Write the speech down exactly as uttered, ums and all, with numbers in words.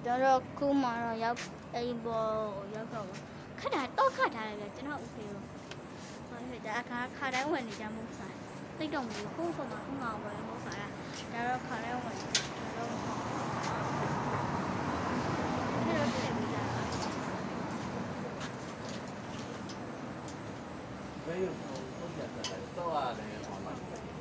ကျွန်တော်ခုမှတော့ရောက်အိမ်ပေါ်ရောက်တော့ခက်တာတော့ခက်ထားတယ်ကျွန်တော် okay လို့ဟိုဒါအခါခါတိုင်းဝင်နေကြမှုဆိုင်သိတော့ဘူးခုခုမှခုမှပဲမှုဆိုင်တာဒါတော့ခါတိုင်းဝင်တော့တော့အဲ့တော့ပြင်ပြီးတာ没有，我我现在都啊，那个什么。